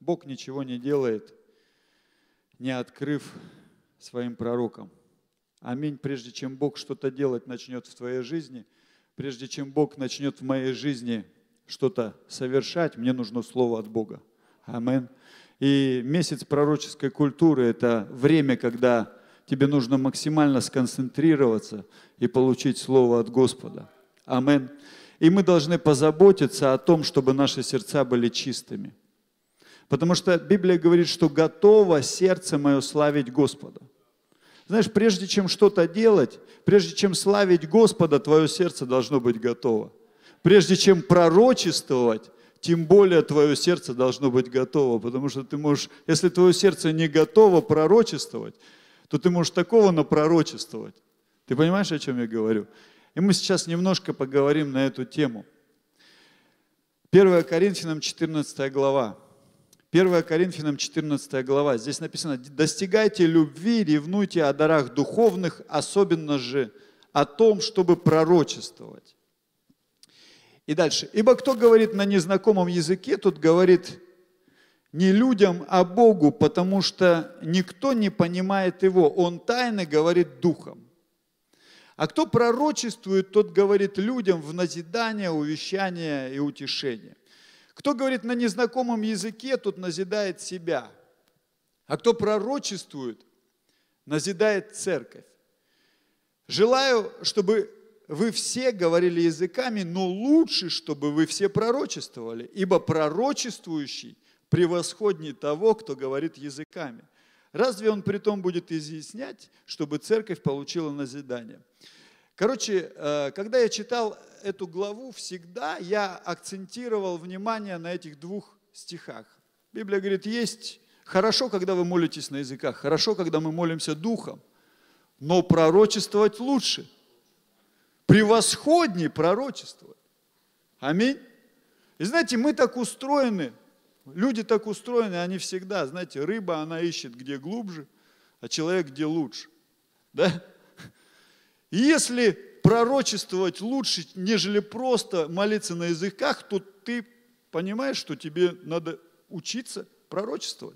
Бог ничего не делает, не открыв своим пророкам. Аминь. Прежде чем Бог что-то делать начнет в твоей жизни, прежде чем Бог начнет в моей жизни что-то совершать, мне нужно слово от Бога. Аминь. И месяц пророческой культуры – это время, когда тебе нужно максимально сконцентрироваться и получить слово от Господа. Аминь. И мы должны позаботиться о том, чтобы наши сердца были чистыми. Потому что Библия говорит, что готово сердце мое славить Господа. Знаешь, прежде чем что-то делать, прежде чем славить Господа, твое сердце должно быть готово. Прежде чем пророчествовать, тем более твое сердце должно быть готово. Потому что ты можешь, если твое сердце не готово пророчествовать, то ты можешь такого напророчествовать. Ты понимаешь, о чем я говорю? И мы сейчас немножко поговорим на эту тему. 1 Коринфянам 14 глава. 1 Коринфянам 14 глава. Здесь написано: «Достигайте любви, ревнуйте о дарах духовных, особенно же о том, чтобы пророчествовать». И дальше. «Ибо кто говорит на незнакомом языке, тот говорит не людям, а Богу, потому что никто не понимает его. Он тайно говорит духом. А кто пророчествует, тот говорит людям в назидание, увещание и утешение. Кто говорит на незнакомом языке, тот назидает себя. А кто пророчествует, назидает церковь. Желаю, чтобы вы все говорили языками, но лучше, чтобы вы все пророчествовали, ибо пророчествующий превосходнее того, кто говорит языками. Разве он при том будет изъяснять, чтобы церковь получила назидание?» Короче, когда я читал эту главу, всегда я акцентировал внимание на этих двух стихах. Библия говорит, есть хорошо, когда вы молитесь на языках, хорошо, когда мы молимся духом, но пророчествовать лучше, превосходнее пророчествовать. Аминь. И знаете, мы так устроены, люди так устроены, они всегда, знаете, рыба, она ищет где глубже, а человек где лучше. Да? И если пророчествовать лучше, нежели просто молиться на языках, то ты понимаешь, что тебе надо учиться пророчествовать.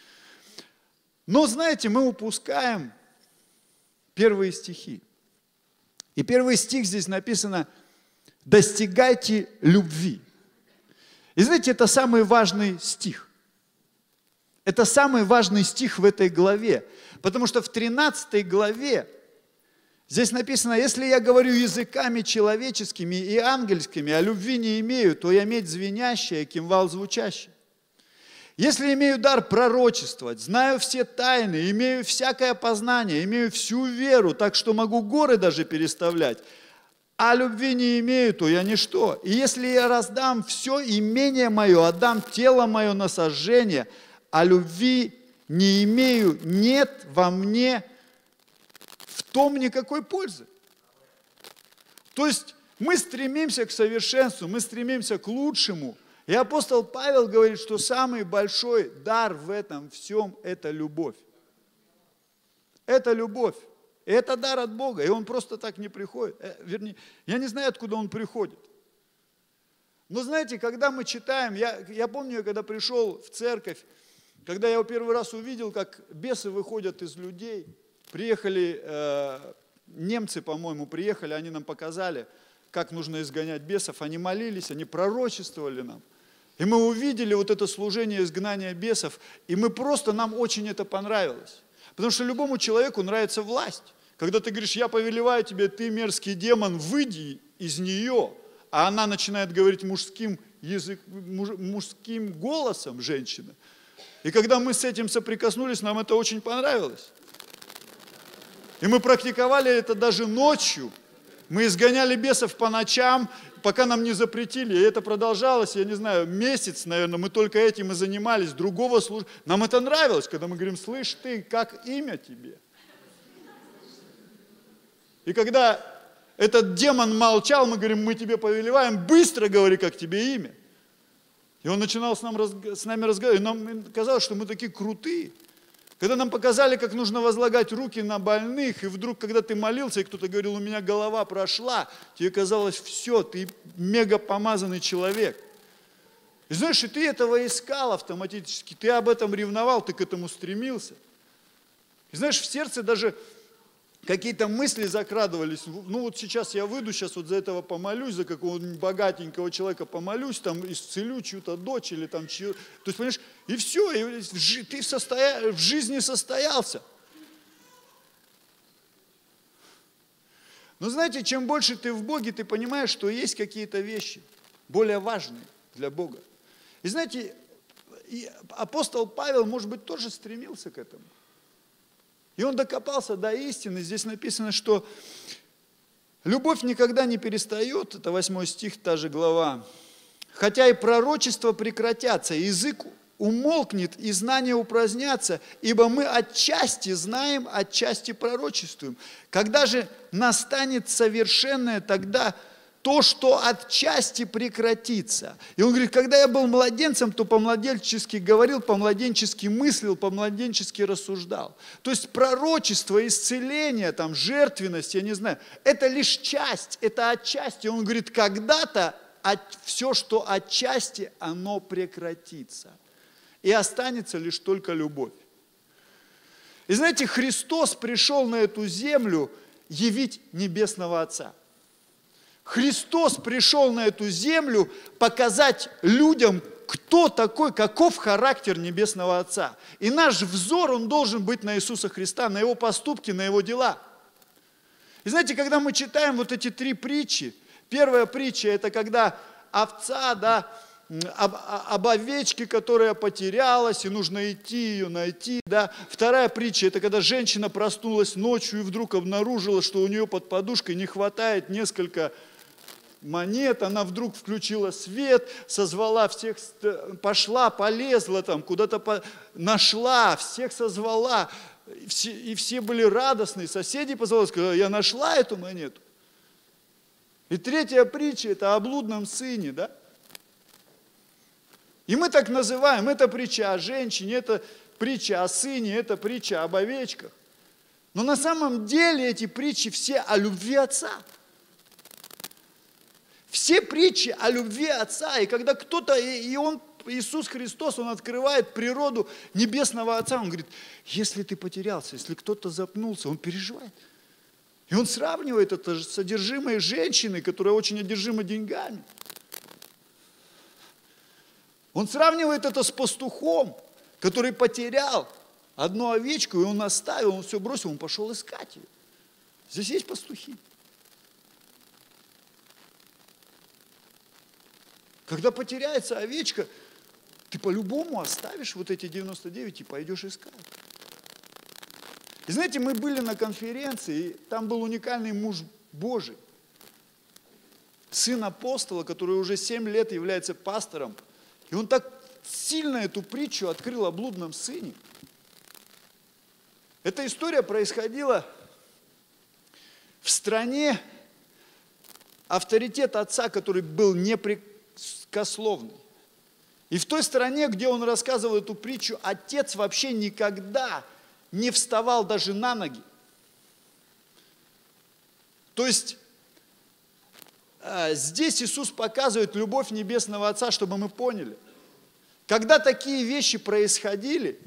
Но, знаете, мы упускаем первые стихи. И первый стих здесь написано «достигайте любви». И знаете, это самый важный стих. Это самый важный стих в этой главе. Потому что в 13 главе здесь написано, если я говорю языками человеческими и ангельскими, а любви не имею, то я медь звенящая, кимвал звучащий. Если имею дар пророчествовать, знаю все тайны, имею всякое познание, имею всю веру, так что могу горы даже переставлять, а любви не имею, то я ничто. И если я раздам все имение мое, отдам тело мое на сожжение, а любви не имею, нет во мне в том никакой пользы. То есть мы стремимся к совершенству, мы стремимся к лучшему. И апостол Павел говорит, что самый большой дар в этом всем – это любовь. Это любовь. И это дар от Бога, и он просто так не приходит. Вернее, я не знаю, откуда он приходит. Но знаете, когда мы читаем, я помню, когда пришел в церковь, когда я его первый раз увидел, как бесы выходят из людей, приехали немцы, по-моему, приехали, они нам показали, как нужно изгонять бесов, они молились, они пророчествовали нам. И мы увидели вот это служение изгнания бесов, и нам очень это понравилось. Потому что любому человеку нравится власть. Когда ты говоришь, я повелеваю тебе, ты мерзкий демон, выйди из нее, а она начинает говорить мужским голосом, женщина. И когда мы с этим соприкоснулись, нам это очень понравилось. И мы практиковали это даже ночью. Мы изгоняли бесов по ночам, пока нам не запретили. И это продолжалось, я не знаю, месяц, наверное, мы только этим и занимались. Другого служения. Нам это нравилось, когда мы говорим, слышь ты, как имя тебе? И когда этот демон молчал, мы говорим, мы тебе повелеваем, быстро говори, как тебе имя. И он начинал с нами разговаривать. И нам казалось, что мы такие крутые. Когда нам показали, как нужно возлагать руки на больных, и вдруг, когда ты молился, и кто-то говорил, у меня голова прошла, тебе казалось, все, ты мега помазанный человек. И знаешь, и ты этого искал автоматически, ты об этом ревновал, ты к этому стремился. И знаешь, в сердце даже какие-то мысли закрадывались. Ну вот сейчас я выйду, сейчас вот за этого помолюсь, за какого-нибудь богатенького человека помолюсь, там исцелю чью-то дочь или там чью. То есть, понимаешь, и все, и ты в жизни состоялся. Но знаете, чем больше ты в Боге, ты понимаешь, что есть какие-то вещи более важные для Бога. И знаете, апостол Павел, может быть, тоже стремился к этому. И он докопался до истины. Здесь написано, что любовь никогда не перестает. Это 8 стих, та же глава. Хотя и пророчества прекратятся, язык умолкнет, и знания упразднятся, ибо мы отчасти знаем, отчасти пророчествуем. Когда же настанет совершенное, тогда то, что отчасти прекратится. И он говорит, когда я был младенцем, то по-младенчески говорил, по-младенчески мыслил, по-младенчески рассуждал. То есть пророчество, исцеление, там, жертвенность, я не знаю, это лишь часть, это отчасти. Он говорит, когда-то все, что отчасти, оно прекратится. И останется лишь только любовь. И знаете, Христос пришел на эту землю явить Небесного Отца. Христос пришел на эту землю показать людям, кто такой, каков характер Небесного Отца. И наш взор, он должен быть на Иисуса Христа, на Его поступки, на Его дела. И знаете, когда мы читаем вот эти 3 притчи, первая притча, это когда овца, да, об овечке, которая потерялась, и нужно идти ее найти. Да. Вторая притча, это когда женщина проснулась ночью и вдруг обнаружила, что у нее под подушкой не хватает несколько монет, она вдруг включила свет, созвала всех, пошла, полезла там, куда-то нашла, всех созвала, и все были радостные, соседи позвала, сказала, я нашла эту монету. И третья притча, это о блудном сыне, да? И мы так называем, это притча о женщине, это притча о сыне, это притча об овечках. Но на самом деле эти притчи все о любви Отца. Все притчи о любви Отца. И когда кто-то, и он, Иисус Христос, Он открывает природу Небесного Отца, Он говорит, если ты потерялся, если кто-то запнулся, Он переживает. И Он сравнивает это с содержимой женщины, которая очень одержима деньгами. Он сравнивает это с пастухом, который потерял одну овечку, и он оставил, он все бросил, он пошел искать ее. Здесь есть пастухи. Когда потеряется овечка, ты по-любому оставишь вот эти 99 и пойдешь искать. И знаете, мы были на конференции, и там был уникальный муж Божий, сын апостола, который уже 7 лет является пастором. И он так сильно эту притчу открыл о блудном сыне. Эта история происходила в стране, авторитет отца, который был непрекословный. И в той стране, где он рассказывал эту притчу, отец вообще никогда не вставал даже на ноги. То есть здесь Иисус показывает любовь Небесного Отца, чтобы мы поняли. Когда такие вещи происходили,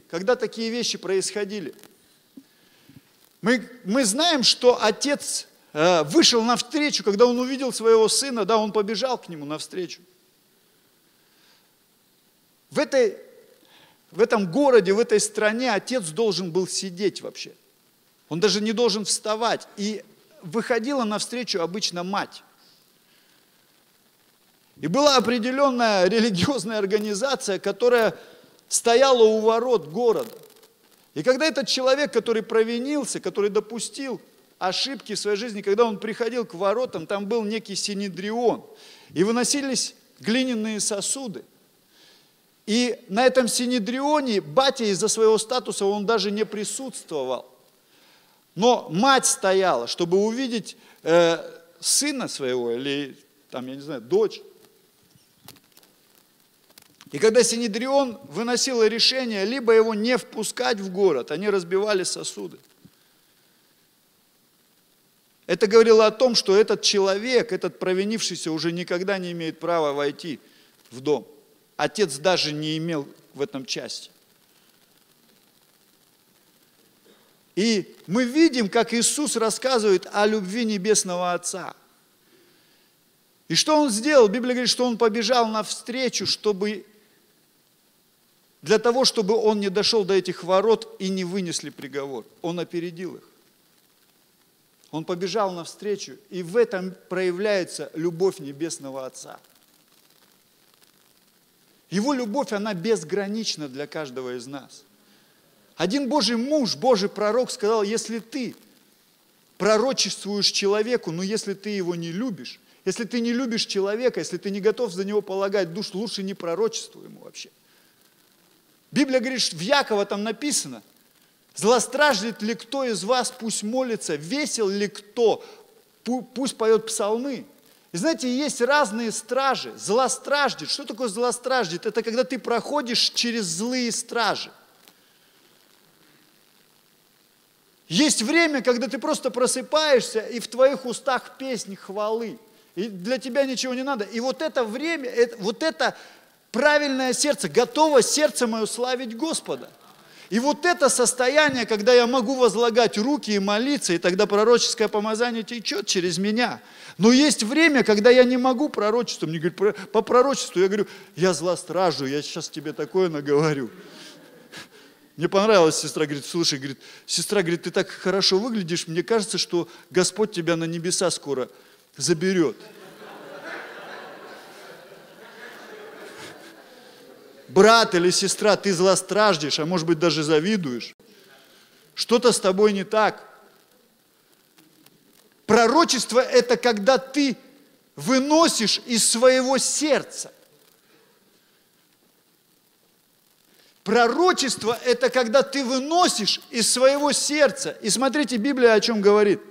мы знаем, что Отец вышел навстречу, когда Он увидел своего Сына, да, Он побежал к Нему навстречу. В этом городе, в этой стране Отец должен был сидеть вообще. Он даже не должен вставать. И выходила навстречу обычно мать. И была определенная религиозная организация, которая стояла у ворот города. И когда этот человек, который провинился, который допустил ошибки в своей жизни, когда он приходил к воротам, там был некий синедрион. И выносились глиняные сосуды. И на этом синедрионе батя из-за своего статуса, он даже не присутствовал. Но мать стояла, чтобы увидеть сына своего или, там, я не знаю, дочь. И когда синедрион выносил решение, либо его не впускать в город, они разбивали сосуды. Это говорило о том, что этот человек, этот провинившийся, уже никогда не имеет права войти в дом. Отец даже не имел в этом части. И мы видим, как Иисус рассказывает о любви Небесного Отца. И что Он сделал? Библия говорит, что Он побежал навстречу, для того, чтобы Он не дошел до этих ворот и не вынесли приговор. Он опередил их. Он побежал навстречу, и в этом проявляется любовь Небесного Отца. Его любовь, она безгранична для каждого из нас. Один Божий муж, Божий пророк сказал, если ты пророчествуешь человеку, но если ты его не любишь, если ты не любишь человека, если ты не готов за него полагать душ, лучше не пророчествуй ему вообще. Библия говорит, что в Якова там написано, злостраждет ли кто из вас, пусть молится, весел ли кто, пусть поет псалмы. И знаете, есть разные стражи. Злостраждет. Что такое злостраждет? Это когда ты проходишь через злые стражи. Есть время, когда ты просто просыпаешься, и в твоих устах песни хвалы. И для тебя ничего не надо. И вот это время, вот это правильное сердце, готово сердце мое славить Господа. И вот это состояние, когда я могу возлагать руки и молиться, и тогда пророческое помазание течет через меня. Но есть время, когда я не могу пророчествовать. Мне говорят, по пророчеству я говорю, я злостражу, я сейчас тебе такое наговорю. Мне понравилась сестра, говорит, слушай, говорит, сестра, говорит, ты так хорошо выглядишь, мне кажется, что Господь тебя на небеса скоро заберет. Брат или сестра, ты злостраждешь, а может быть даже завидуешь. Что-то с тобой не так. Пророчество – это когда ты выносишь из своего сердца. Пророчество – это когда ты выносишь из своего сердца. И смотрите, Библия о чем говорит.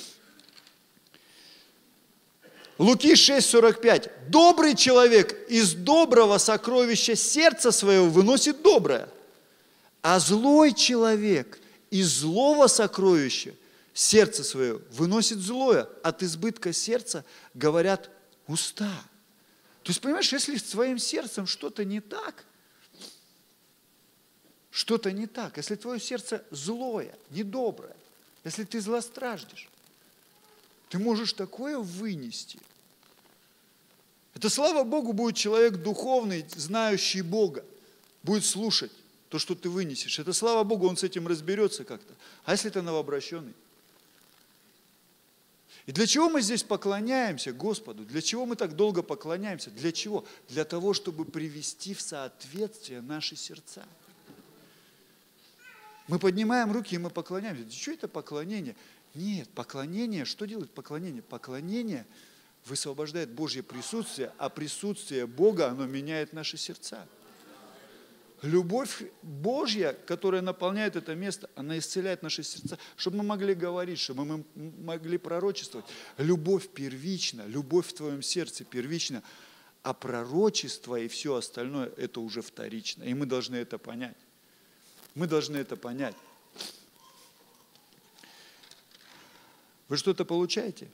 Луки 6:45. Добрый человек из доброго сокровища сердца своего выносит доброе, а злой человек из злого сокровища сердца своего выносит злое. От избытка сердца говорят уста. То есть, понимаешь, если с твоим сердцем что-то не так, если твое сердце злое, недоброе, если ты злостраждешь, ты можешь такое вынести. Это, слава Богу, будет человек духовный, знающий Бога, будет слушать то, что ты вынесешь. Это, слава Богу, он с этим разберется как-то. А если ты новообращенный? И для чего мы здесь поклоняемся Господу? Для чего мы так долго поклоняемся? Для чего? Для того, чтобы привести в соответствие наши сердца. Мы поднимаем руки и мы поклоняемся. Что это поклонение? Нет, поклонение, что делает поклонение? Поклонение высвобождает Божье присутствие, а присутствие Бога, оно меняет наши сердца. Любовь Божья, которая наполняет это место, она исцеляет наши сердца, чтобы мы могли говорить, чтобы мы могли пророчествовать. Любовь первична, любовь в твоем сердце первична, а пророчество и все остальное – это уже вторично. И мы должны это понять. Мы должны это понять. Вы что-то получаете?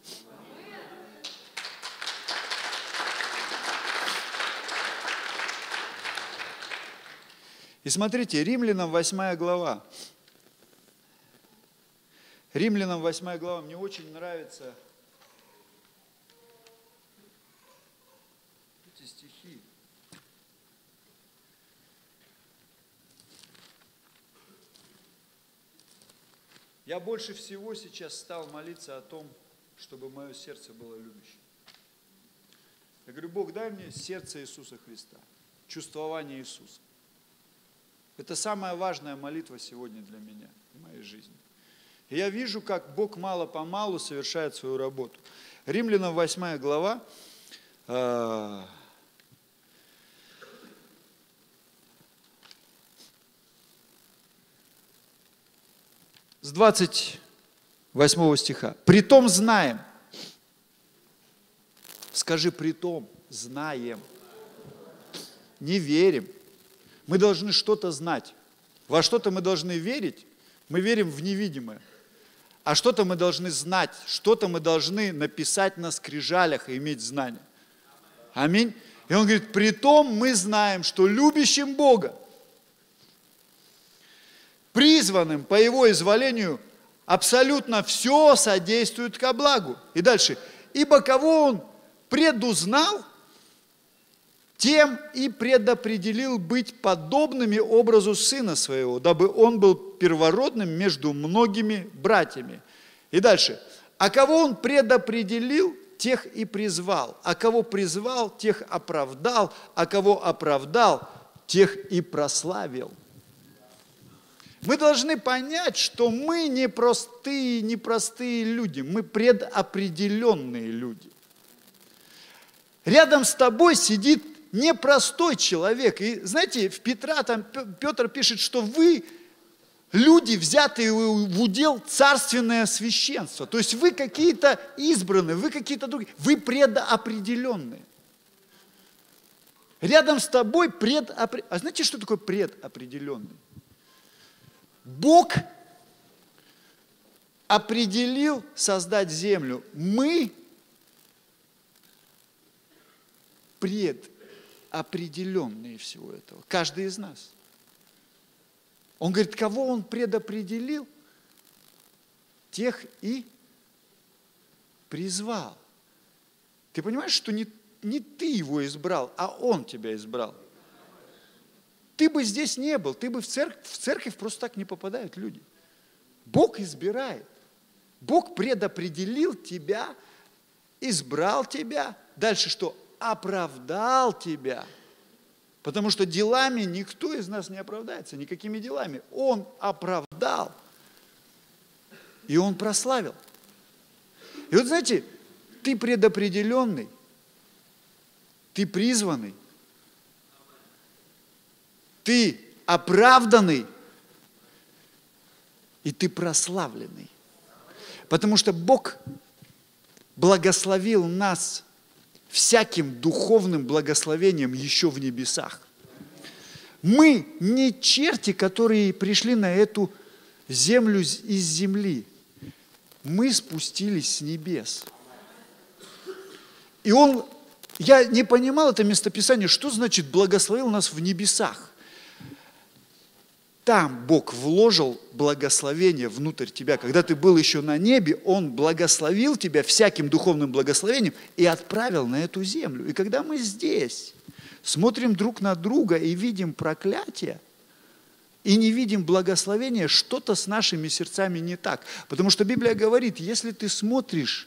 И смотрите, Римлянам 8 глава. Римлянам 8 глава. Мне очень нравятся эти стихи. Я больше всего сейчас стал молиться о том, чтобы мое сердце было любящим. Я говорю, Бог, дай мне сердце Иисуса Христа, чувствование Иисуса. Это самая важная молитва сегодня для меня, в моей жизни. И я вижу, как Бог мало-помалу совершает свою работу. Римлянам 8 глава, с 28 стиха. «Притом знаем». Скажи, притом знаем. Не верим. Мы должны что-то знать. Во что-то мы должны верить. Мы верим в невидимое. А что-то мы должны знать. Что-то мы должны написать на скрижалях и иметь знания. Аминь. И он говорит, притом мы знаем, что любящим Бога, призванным по Его изволению, абсолютно все содействует ко благу. И дальше. Ибо кого Он предузнал, тем и предопределил быть подобными образу Сына Своего, дабы Он был первородным между многими братьями. И дальше. А кого Он предопределил, тех и призвал. А кого призвал, тех оправдал. А кого оправдал, тех и прославил. Мы должны понять, что мы не простые люди, мы предопределенные люди. Рядом с тобой сидит непростой человек. И знаете, в Петра, там Петр пишет, что вы люди, взятые в удел царственное священство. То есть вы какие-то избранные, вы какие-то другие, вы предопределенные. Рядом с тобой предопределенный. А знаете, что такое предопределенный? Бог определил создать землю. Мы предопределенные всего этого. Каждый из нас. Он говорит, кого Он предопределил, тех и призвал. Ты понимаешь, что не ты его избрал, а Он тебя избрал. Ты бы здесь не был, ты бы в церковь просто так не попадают люди. Бог избирает. Бог предопределил тебя, избрал тебя. Дальше что? Оправдал тебя. Потому что делами никто из нас не оправдается, никакими делами. Он оправдал. И Он прославил. И вот знаете, ты предопределенный, ты призванный, ты оправданный, и ты прославленный. Потому что Бог благословил нас всяким духовным благословением еще в небесах. Мы не черти, которые пришли на эту землю из земли. Мы спустились с небес. И я не понимал это местописание, что значит благословил нас в небесах. Там Бог вложил благословение внутрь тебя. Когда ты был еще на небе, Он благословил тебя всяким духовным благословением и отправил на эту землю. И когда мы здесь смотрим друг на друга и видим проклятие, и не видим благословения, что-то с нашими сердцами не так. Потому что Библия говорит, если ты смотришь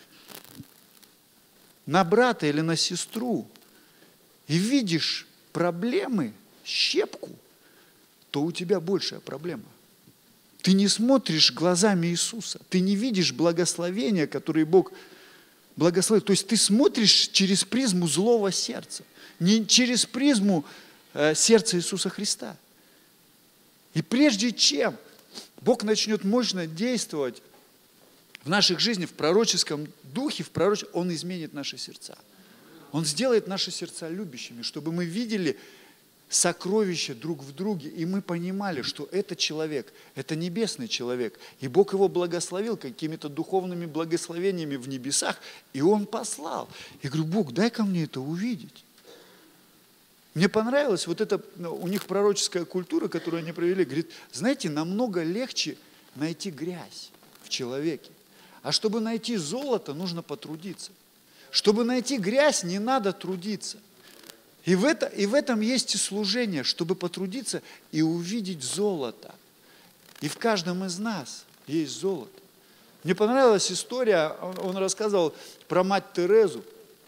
на брата или на сестру и видишь проблемы, щепку, то у тебя большая проблема. Ты не смотришь глазами Иисуса, ты не видишь благословения, которые Бог благословил. То есть ты смотришь через призму злого сердца, не через призму сердца Иисуса Христа. И прежде чем Бог начнет мощно действовать в наших жизнях, в пророческом духе, Он изменит наши сердца. Он сделает наши сердца любящими, чтобы мы видели сокровища друг в друге, и мы понимали, что этот человек, это небесный человек, и Бог его благословил какими-то духовными благословениями в небесах, и Он послал. Я говорю, Бог, дай ко мне это увидеть. Мне понравилось вот это, у них пророческая культура, которую они провели, говорит, знаете, намного легче найти грязь в человеке, а чтобы найти золото, нужно потрудиться. Чтобы найти грязь, не надо трудиться. И в этом есть и служение, чтобы потрудиться и увидеть золото. И в каждом из нас есть золото. Мне понравилась история, он рассказывал про мать Терезу.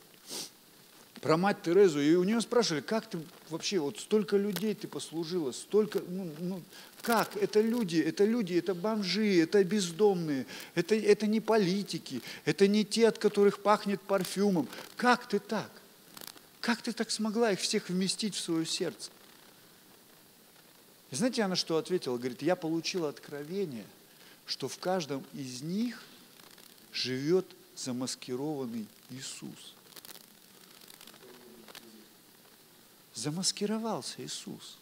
И у нее спрашивали, как ты вообще, вот столько людей ты послужила, столько, как? Это люди, это бомжи, это бездомные, это не политики, это не те, от которых пахнет парфюмом. Как ты так? Как ты так смогла их всех вместить в свое сердце? И знаете, она что ответила? Говорит, я получила откровение, что в каждом из них живет замаскированный Иисус. Замаскировался Иисус.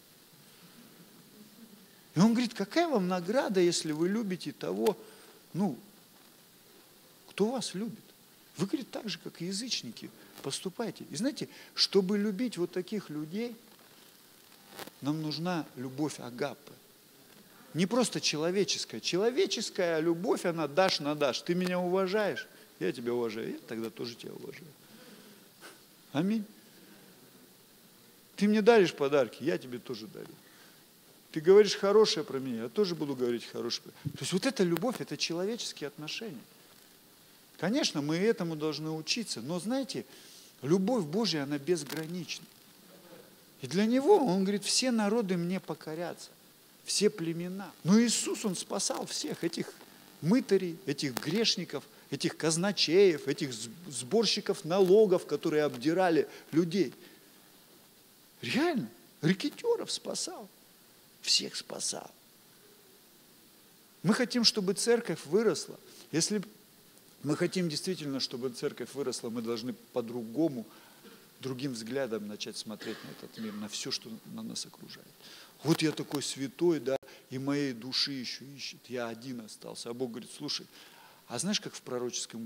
И Он говорит, какая вам награда, если вы любите того, кто вас любит? Вы, говорит, так же, как и язычники. поступайте. И знаете, чтобы любить вот таких людей, нам нужна любовь агапы. Не просто человеческая. Человеческая любовь, она дашь на дашь. Ты меня уважаешь, я тебя уважаю, я тогда тоже тебя уважаю. Аминь. Ты мне даришь подарки, я тебе тоже дарю. Ты говоришь хорошее про меня, я тоже буду говорить хорошее. То есть вот эта любовь, это человеческие отношения. Конечно, мы этому должны учиться, но знаете, любовь Божья, она безгранична. И для Него, Он говорит, все народы мне покорятся, все племена. Но Иисус, Он спасал всех этих мытарей, этих грешников, этих казначеев, этих сборщиков налогов, которые обдирали людей. Реально, рэкетёров спасал, всех спасал. Мы хотим, чтобы церковь выросла. Если мы хотим действительно, чтобы церковь выросла, мы должны по-другому, другим взглядом начать смотреть на этот мир, на все, что на нас окружает. Вот я такой святой, да, и моей души еще ищет. Я один остался. А Бог говорит, слушай, а знаешь, как в пророческом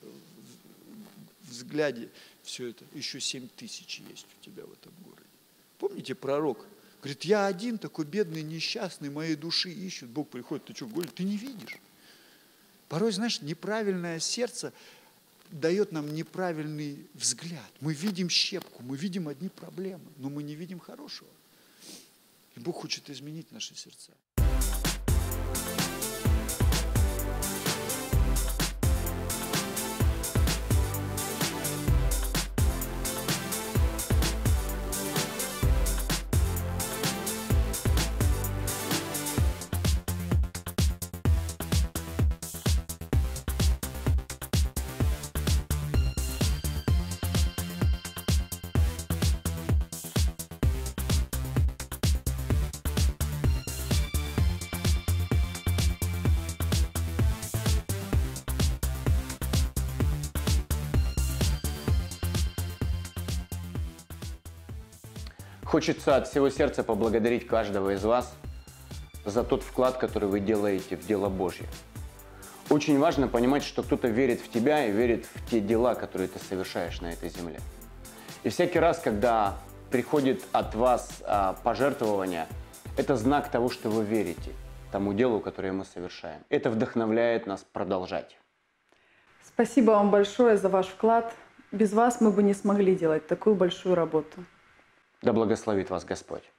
взгляде все это? Еще 7000 есть у тебя в этом городе. Помните, пророк? Говорит, я один, такой бедный, несчастный, моей души ищут. Бог приходит, ты что, говорит, ты не видишь? Порой, знаешь, неправильное сердце дает нам неправильный взгляд. Мы видим щепку, мы видим одни проблемы, но мы не видим хорошего. И Бог хочет изменить наши сердца. Хочется от всего сердца поблагодарить каждого из вас за тот вклад, который вы делаете в дело Божье. Очень важно понимать, что кто-то верит в тебя и верит в те дела, которые ты совершаешь на этой земле. И всякий раз, когда приходит от вас пожертвование, это знак того, что вы верите тому делу, которое мы совершаем. Это вдохновляет нас продолжать. Спасибо вам большое за ваш вклад. Без вас мы бы не смогли делать такую большую работу. Да благословит вас Господь.